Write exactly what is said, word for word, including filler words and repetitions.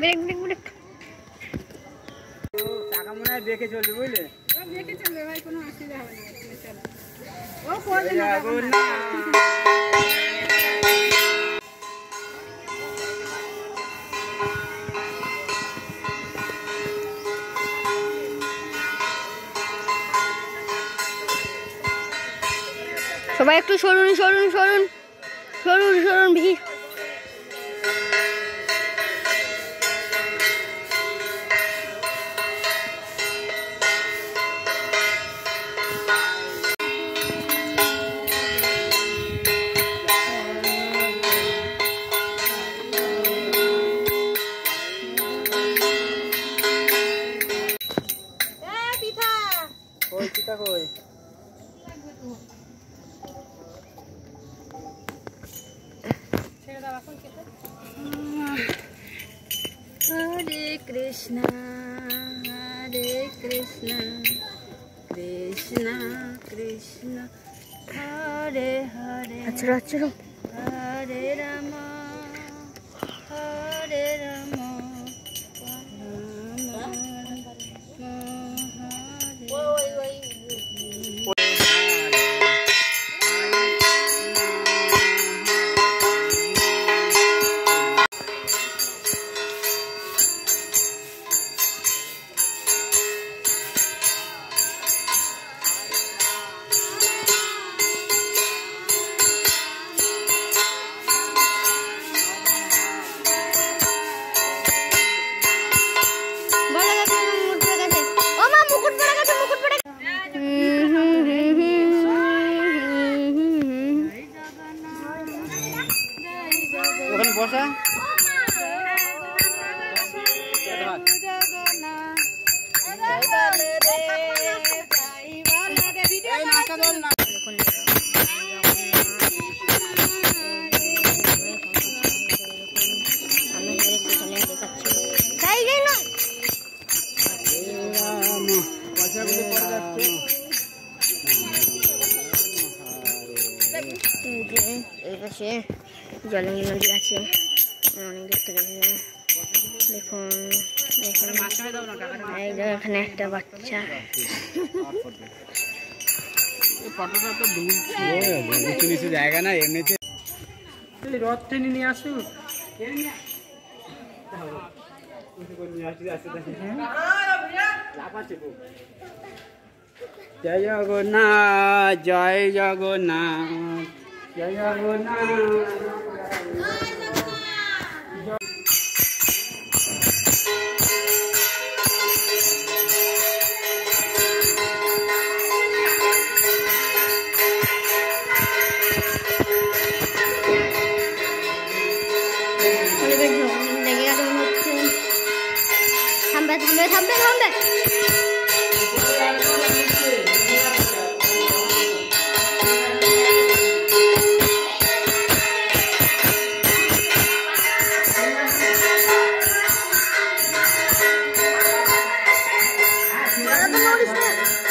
Break break break টাকা মনে হয় দেখে চলবে বুঝলে দেখে চলবে ভাই কোনো অসুবিধা হবে না ও করবে না সবাই একটু সরুন সরুন সরুন সরুন সরুন ভিড় কই পিতা কই Hare Krishna, Hare Krishna, Krishna Krishna, Hare Hare. Achro achro. Hare Rama, Hare Rama, Rama Rama, Hare. Woi woi. বসা জলের নদী আছে অনেক দূর থেকে দেখুন এখানে একটা বাচ্চা জায়গা না এমনিতে রথ টেনে নিয়ে আসুন জয় জগন্নাথ জয় জগন্নাথ জয় জগন্নাথ থামবে থামবে থামবে থামবে Notice that.